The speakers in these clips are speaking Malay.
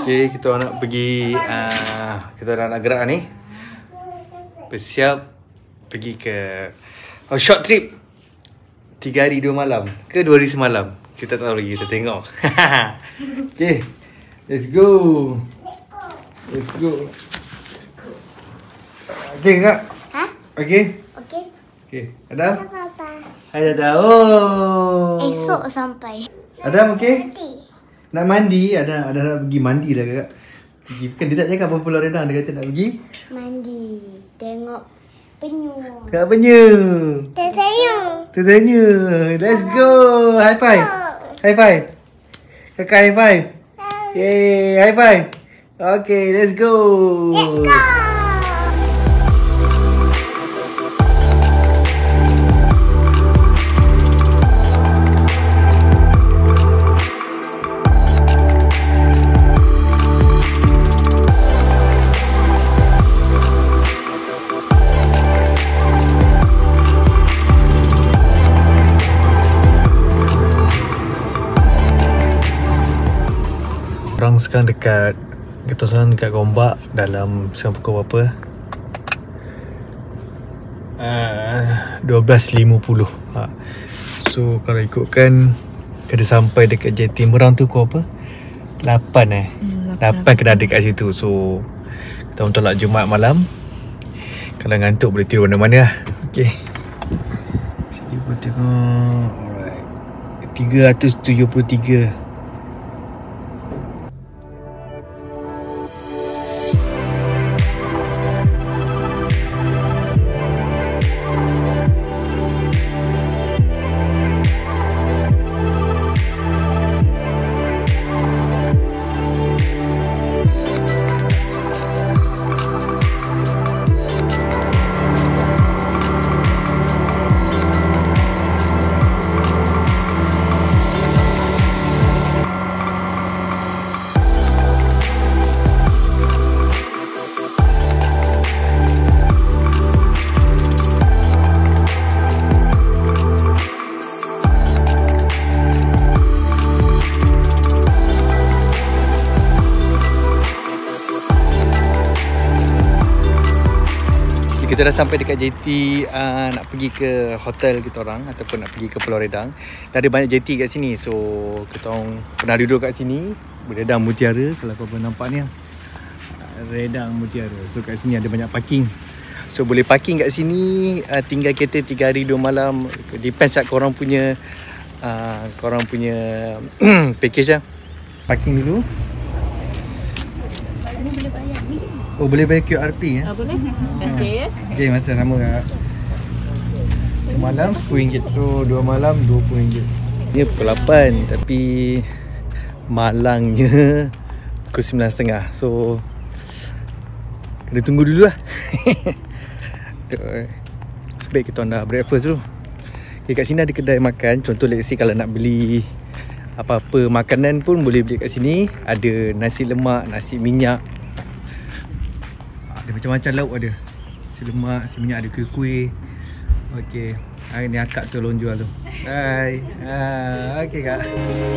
Okay, kita nak pergi kita nak gerak ni. Bersiap pergi ke short trip 3 hari 2 malam ke 2 hari semalam. Kita tak tahu lagi, kita tengok. Okay, let's go. Let's go. Okay kak? Ha? Okay? Okay. Okay, Adam? Papa. Hai Adam. Oh. Esok sampai. Adam okay? Nak mandi, ada nak pergi mandi lah kak. Pergi. Kan dia tak cakap apa Pulau Redang, dia kata nak pergi Mandi. Tengok penyu. kat penyu. Tersenyum. Tanya. Let's go. High five. High five. Kakak high five. Yay, high five. Okay, let's go. Let's go. Orang sekarang dekat dekat Gombak dalam sekarang pukul berapa? 12.50. So kalau ikutkan kena sampai dekat JT Merang tu pukul apa? 8 kena ada kat situ. So kita orang tolak Jumaat malam. Kalau ngantuk boleh tidur mana-mana lah. Okay, sini boleh tengok. Alright, 373. Kita dah sampai dekat JT, nak pergi ke hotel kita orang ataupun nak pergi ke Pulau Redang. Dah ada banyak JT kat sini. So kita orang pernah duduk kat sini, Redang Mutiara. Kalau korang nampak ni, Redang Mutiara. So kat sini ada banyak parking. So boleh parking kat sini, tinggal kereta 3 hari 2 malam. Depends kat korang punya package lah. Parking dulu. Oh, boleh bayar QRP ya? Boleh. Terima kasih. Okay, masa sama kak. Semalam RM10. So 2 malam RM20. Ni pukul 8 tapi malangnya pukul 9.30. So kena tunggu dulu lah. Sebaik kita dah breakfast dulu. Okay, kat sini ada kedai makan. Contoh let's say kalau nak beli apa-apa makanan pun boleh beli kat sini. Ada nasi lemak, nasi minyak. Ada macam-macam lauk ada. Nasi lemak, nasi minyak, ada kuih-kuih. Okey. Hari ni akak tolong jual tu. Hai. Okey kak.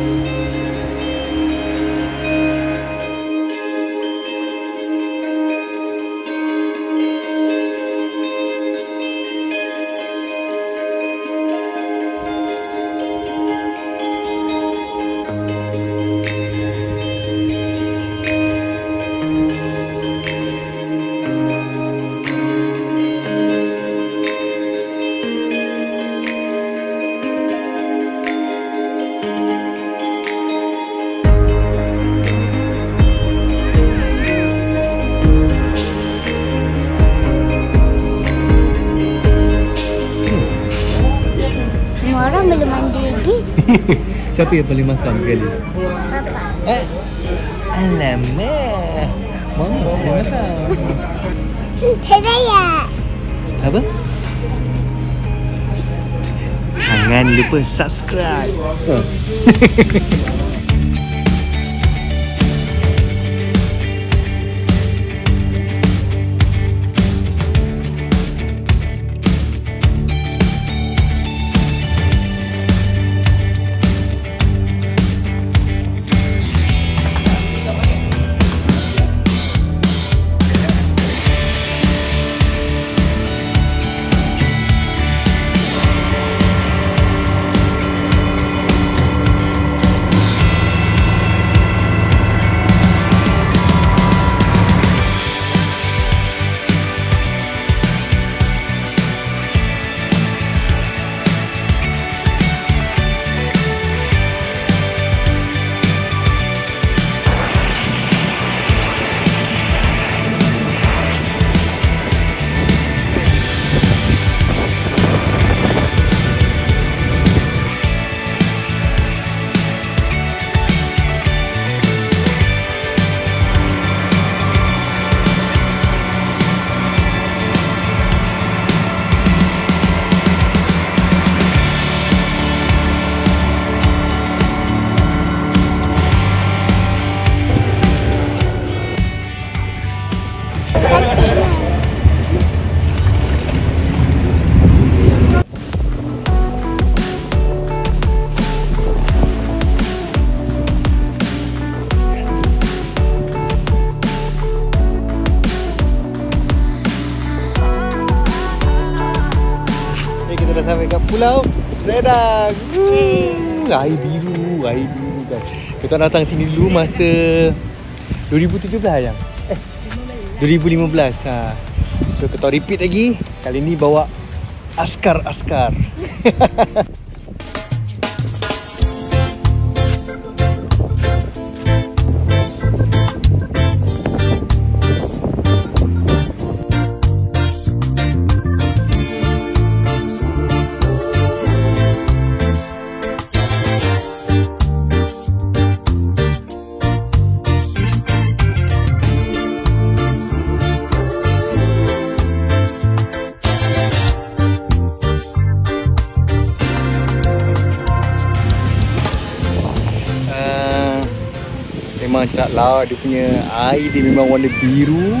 Orang boleh mandi lagi. Siapa yang paling masam sekali? Papa. Alamak. Mama paling masam. Saya. Apa? Jangan lupa subscribe. dah sampai kat Pulau Redang. Air biru guys. Kita datang sini dulu masa 2017 yang 2015. So kita repeat lagi. Kali ni bawa askar-askar. Memang tak laut, dia punya air dia memang warna biru.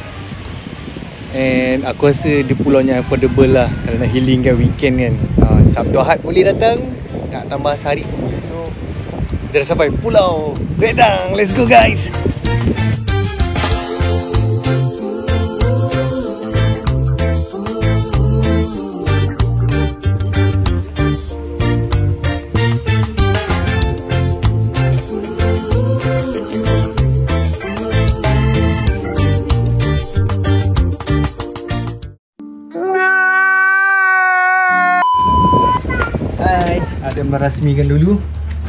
And aku rasa dia pulau yang affordable lah kalau nak healing kan weekend kan. Sabtu Ahad boleh datang, nak tambah sehari. So kita dah sampai Pulau Redang. Let's go guys. Ada merasmikan dulu.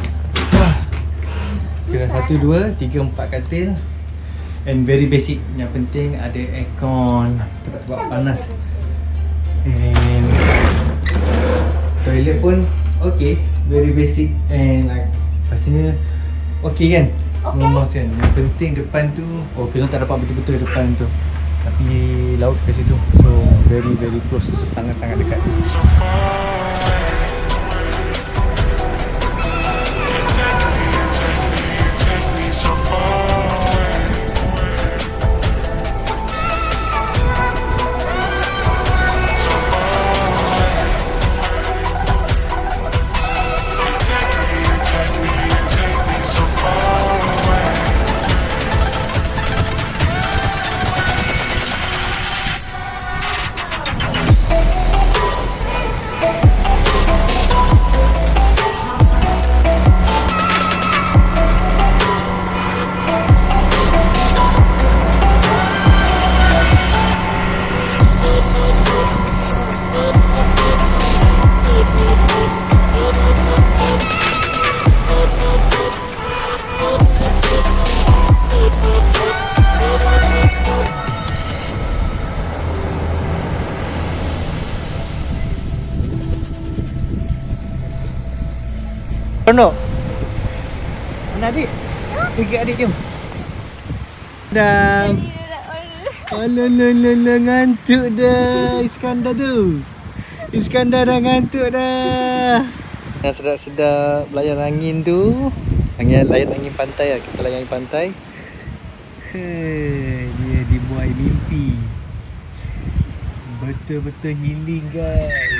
Kira 1, 2, 3, 4 katil. And very basic. Yang penting ada aircon, tempat panas. And toilet pun okay, very basic. And rasanya okay kan? Memang kan. Yang penting depan tu, kita tak dapat betul-betul depan tu, tapi laut kat situ. So very close, sangat-sangat dekat. Rono. Mana adik? Pergi adik jom. Dah. Alah, ngantuk dah Iskandar tu. Iskandar dah ngantuk dah. Yang sedap-sedap layan angin tu. Layan angin pantai lah. Kita layan angin pantai. Dia dibuai mimpi. Betul-betul healing guys.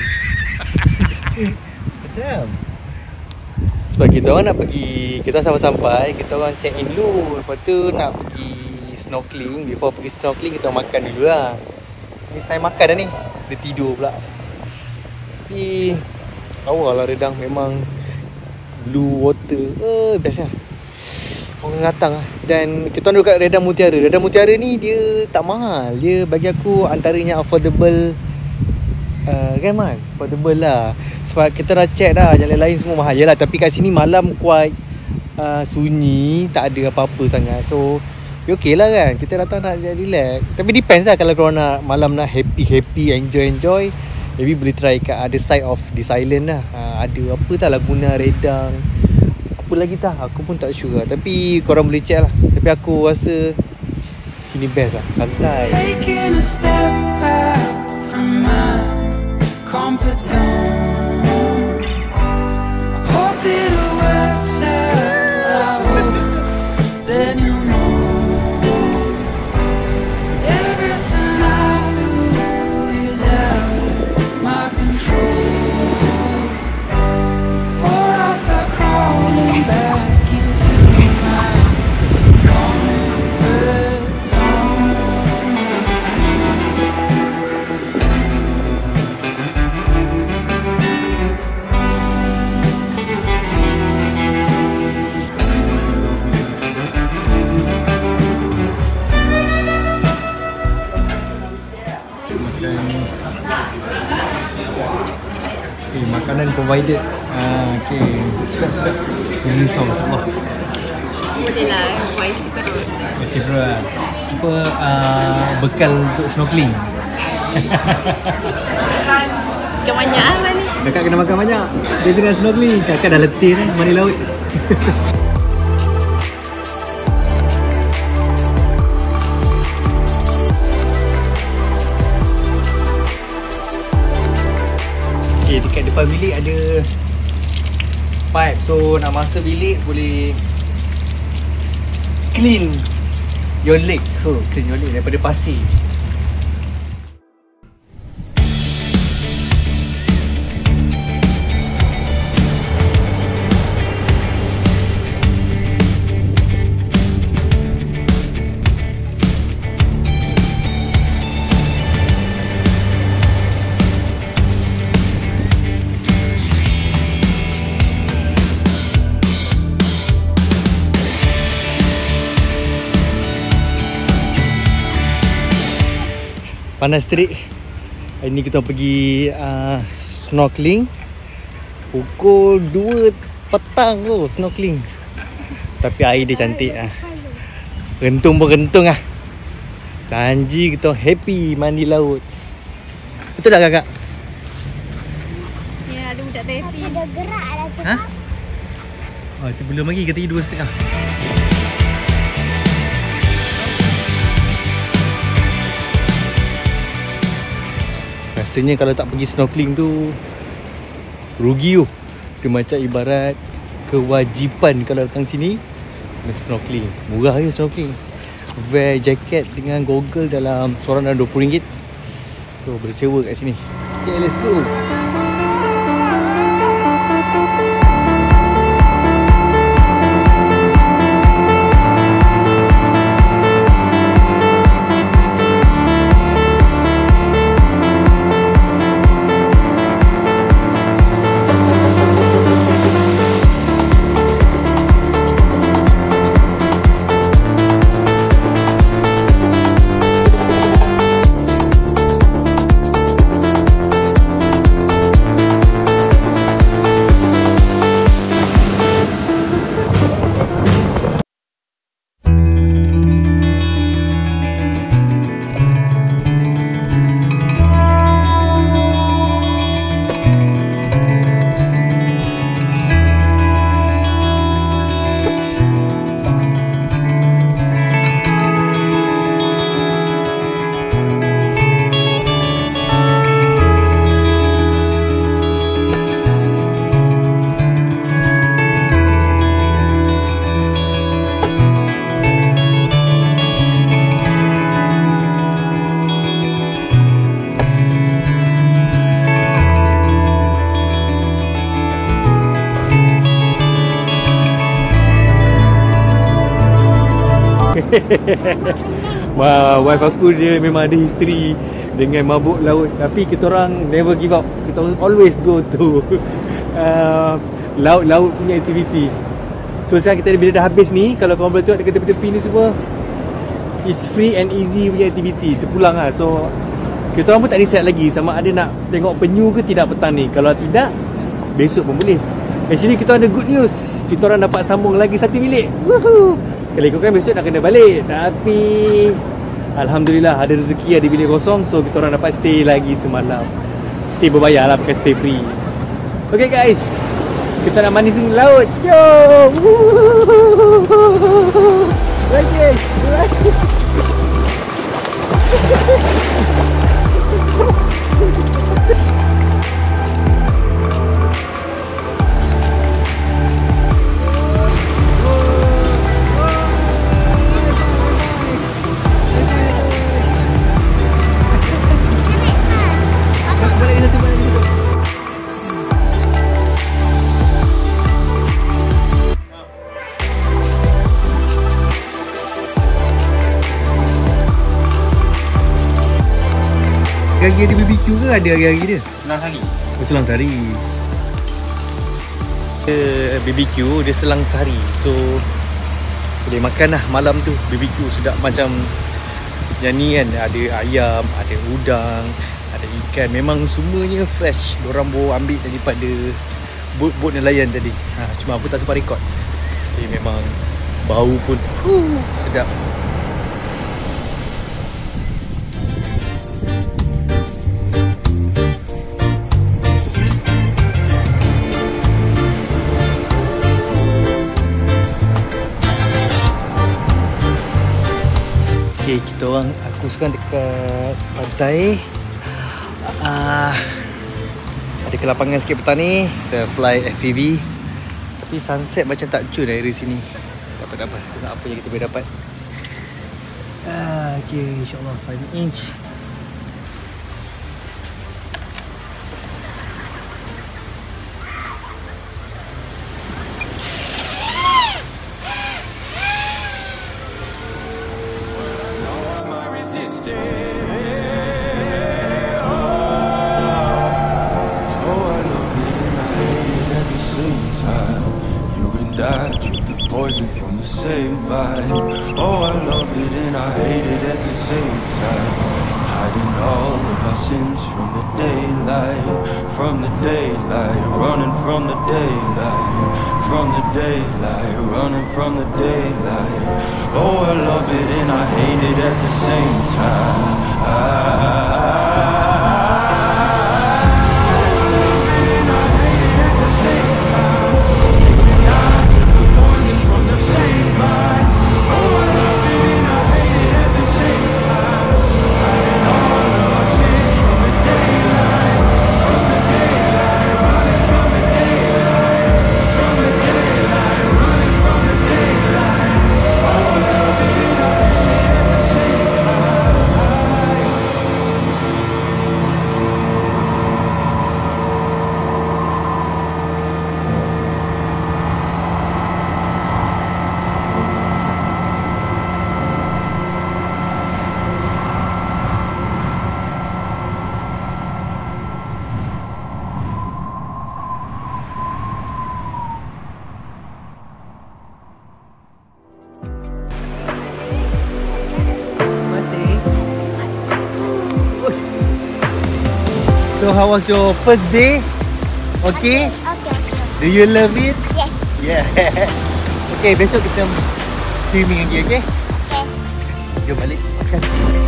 Betul. Sebab kita orang nak pergi, kita sampai-sampai, kita orang check in dulu. Lepas tu nak pergi snorkeling. Before pergi snorkeling, kita makan dulu lah. Ni time makan dah ni. Dia tidur pula. Tapi awal lah Redang memang blue water. Best lah. Orang ngatang lah. Dan kita orang duduk kat Redang Mutiara. Redang Mutiara ni dia tak mahal. Dia bagi aku antaranya affordable. Kan man? Affordable lah. Sebab kita dah check dah, yang lain-lain semua mahal. Yalah, tapi kat sini malam quite sunyi, tak ada apa-apa sangat. So okay lah kan, kita datang nak relax. Tapi depends lah, kalau korang nak malam nak happy, enjoy, maybe boleh try kat other side of this island lah. Ada apa tak, Laguna Redang, apa lagi tak, aku pun tak sure lah. Tapi korang boleh check lah. Tapi aku rasa sini best lah, santai. Taking a step back from my comfort zone. Hope it works out. I hope then you'll know everything I do is out of my control. Before I start crawling back into my comfort zone. Okay, makanan provided. Okay, sedap-sedap. Ini risau Allah. Boleh lah, buat isi perut. Isi perut. Apa bekal untuk snorkeling? Makan banyak lah ni. Kakak kena makan banyak. Dia tengah snorkeling. Kakak dah letih kan mandi laut. Okay, dekat depan bilik ada pipe. So nak masuk bilik boleh clean your leg. Clean your leg daripada pasir. Panas terik. Hari ni kita pergi snorkeling. Pukul 2 petang tu snorkeling. Tapi air dia cantik lah. Rentung pun rentung lah. Janji kita happy mandi laut. Betul tak kakak? Ya, ada budak happy. Ada gerak lah tu. Ha? Oh, itu belum lagi. Kata 2.5. Rasanya kalau tak pergi snorkeling tu rugi tu. Dia macam ibarat kewajipan kalau datang sini kena snorkeling. Murah je snorkeling. Wear jacket dengan goggle dalam seorang dalam RM20. So boleh sewa kat sini. Okay, let's go. Wife aku dia memang ada history dengan mabuk laut. Tapi kita orang never give up. Kita always go to laut-laut punya aktiviti. So sekarang kita bila dah habis ni, kalau korang boleh tengok dekat tepi-tepi ni semua, it's free and easy punya aktiviti. Terpulang lah. So kita orang pun tak decide lagi sama ada nak tengok penyu ke tidak petang ni. Kalau tidak, besok pun boleh. Actually kita ada good news. Kita orang dapat sambung lagi satu bilik. Woohoo! Kalau ikutkan besok nak kena balik. Tapi alhamdulillah ada rezeki ada bilik kosong. So kita orang dapat stay lagi semalam. Stay berbayar lah, bukan stay free. Okay guys, kita nak mandi sini laut. Yo! Okay. Hari-hari ada BBQ ke ada hari-hari dia? Selang hari. Oh, selang sehari. BBQ dia selang sehari. So boleh makan lah malam tu BBQ sedap macam yang ni kan. Ada ayam, ada udang, ada Kan memang semuanya fresh. Diorang bawa ambil daripada bot nelayan tadi. Cuma aku tak sempat record. Tapi memang bau pun sedap. Okay, kita orang, aku sekarang dekat pantai. Ada kelapangan sikit petang ni. Kita fly FPV. Tapi sunset macam tak cun dari sini. Tak apa. Tengok apa yang kita boleh dapat. Okay, insyaAllah 5 inch. Poison from the same vibe. Oh, I love it and I hate it at the same time. Hiding all of our sins from the daylight, running from the daylight, running from the daylight. Oh, I love it and I hate it at the same time. So how was your first day? Okay? Okay. Do you love it? Yes. Yeah. Okay, besok kita swimming lagi, okay? Okay. Jom balik. Okay.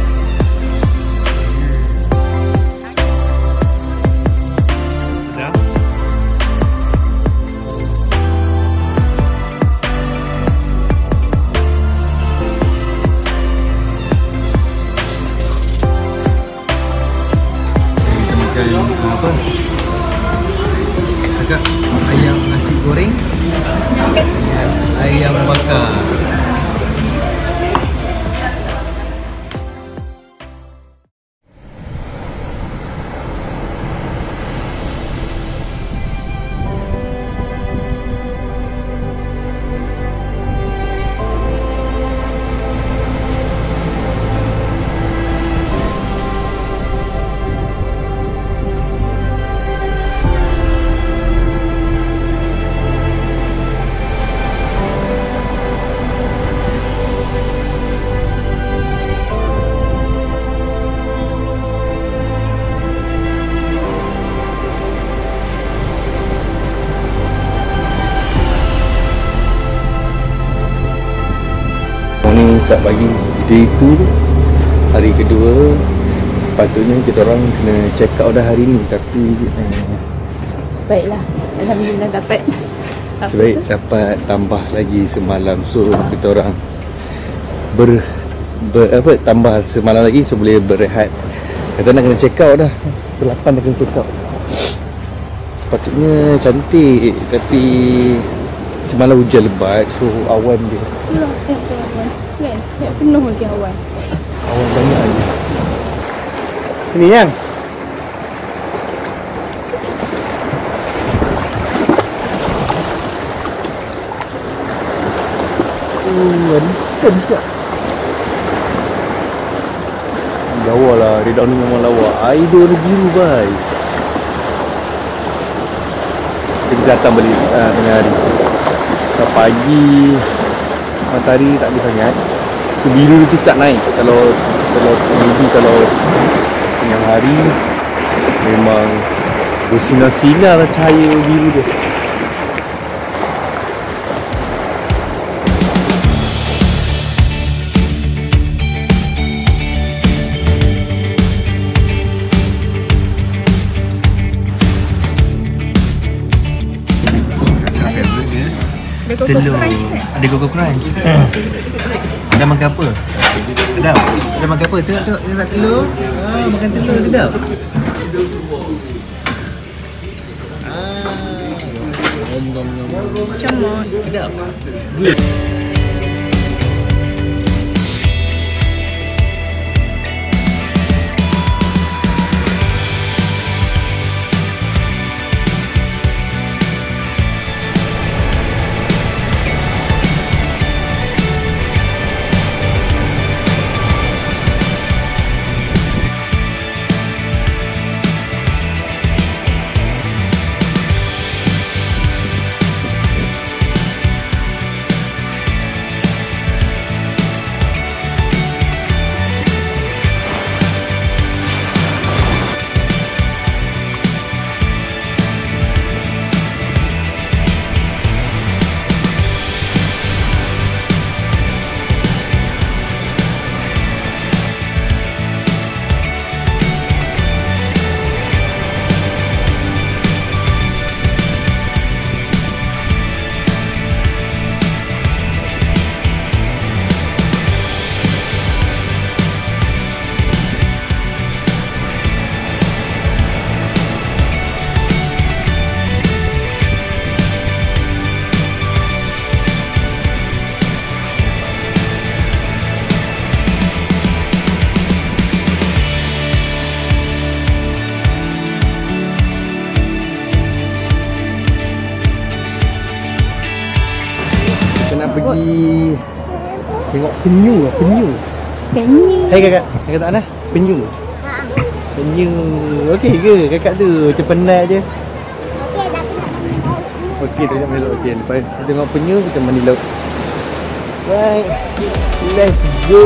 Apa? Agak ayam nasi goreng, ayam bakar. Sabtu pagi, day 2, hari kedua. Sepatutnya kita orang kena check out dah hari ni, tapi Sebaiklah, alhamdulillah dapat. sebaik dapat tambah lagi semalam. So kita orang tambah semalam lagi, so boleh berehat. Kata nak kena check out dah, pukul 8 dah kena check out. Sepatutnya cantik, tapi semalam hujan lebat, so awan dia. Awan. Kan? Tak penuh lagi awan. Awan banyak lagi. Sini yang. Ikan siap. Lawa lah, redang ni memang lawa. Air dia warna biru guys. Kita datang balik tengah hari. So, pagi matahari tak ada sangat. So biru tu tak naik. Kalau tengah hari Memang bersinar-sinar cahaya biru dia. Ada Telur. Ada Coco Crunch. Dah makan apa? Sedap. Dah makan apa? Tengok dia nak telur. Makan telur sedap. Comot. Sedap. Pergi tengok penyu lah, penyu. Penyu. Hai kakak, kakak tak nak? Penyu. Penyu. Okey ke kakak tu? Macam penat je. Okey, tak nak main laut. Okey, lepas tengok penyu kita mandi laut. Right. Let's go.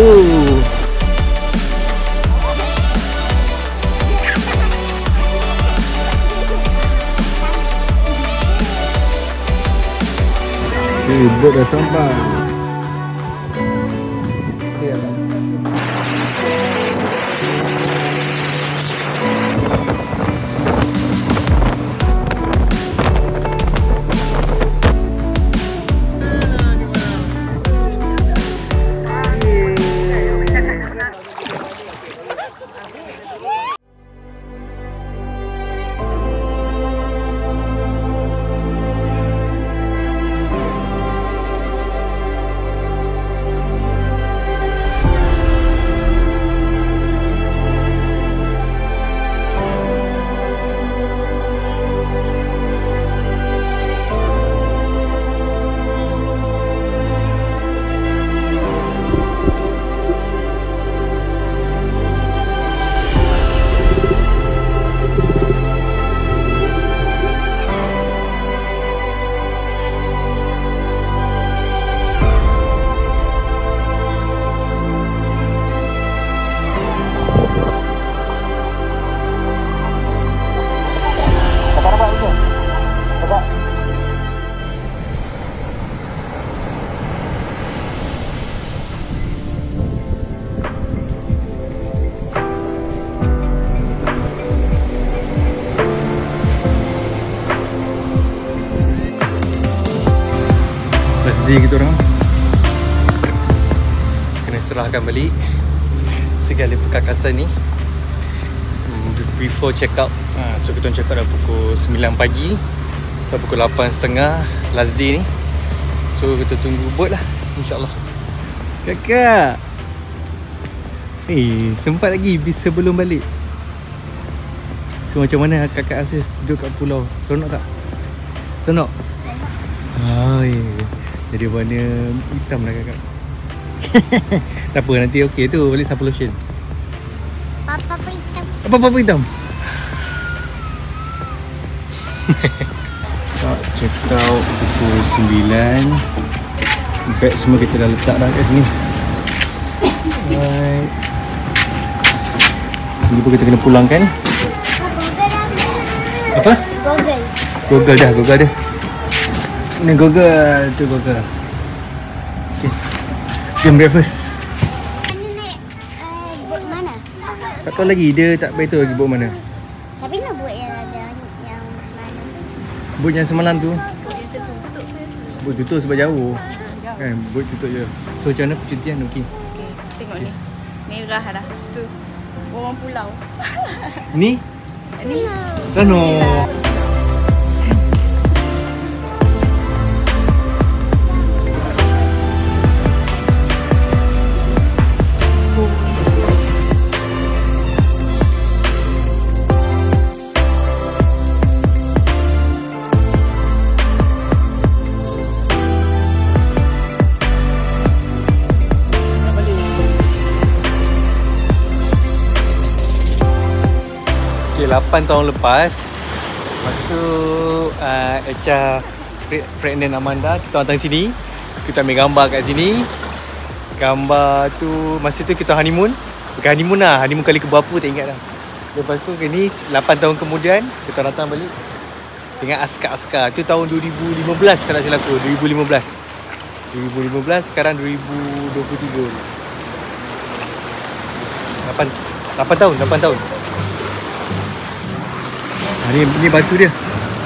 Bot dah sampai. Sedih kita orang kena serahkan balik segala perkakasan ni before check out. So kita check out dah pukul 9 pagi. So pukul 8.30 last day ni. So kita tunggu boat lah, insyaAllah. Kakak, sempat lagi sebelum balik. So macam mana kakak rasa duduk kat pulau? Seronok tak? Seronok? Jadi warna hitam lah kakak. Tak apa, nanti okey tu balik sampai lotion. Papa hitam. Apa-apa hitam? Check out pukul 9. Bag semua kita dah letak dah kat sini. Alright. Jadi pun kita kena pulangkan. Apa? Google. Google dah, Google dah. Ni Google, tu Google. Okay. Jom breakfast. Mana naik boat mana? Tak tahu lagi, dia tak beritahu lagi boat mana. Tapi nak buat yang ada yang semalam. Boat yang semalam tu. Boat tutup sebab jauh. Kan, boat tutup je. So macam mana percutian Nuki? Okey, tengok ni. Merah dah. Tu. Orang pulau. Ni? Ni. Rano. Okay, 8 tahun lepas. Lepas tu Echa pregnant Amanda. Kita datang sini. Kita ambil gambar kat sini. Gambar tu masa tu kita honeymoon. Bukan honeymoon lah, honeymoon kali keberapa tak ingat dah. Lepas tu ni 8 tahun kemudian kita datang balik dengan askar-askar. Tu tahun 2015 kalau tak silap aku. 2015. Sekarang 2023. 8 tahun. Ni batu dia.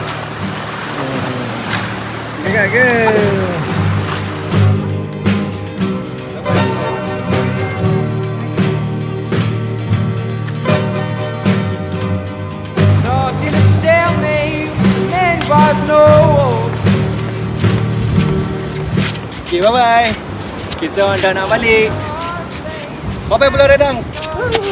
Tengok ke? Not in a stalemate, the man was no. Okay, bye-bye. Kita dah nak balik. Bye-bye Pulau Redang.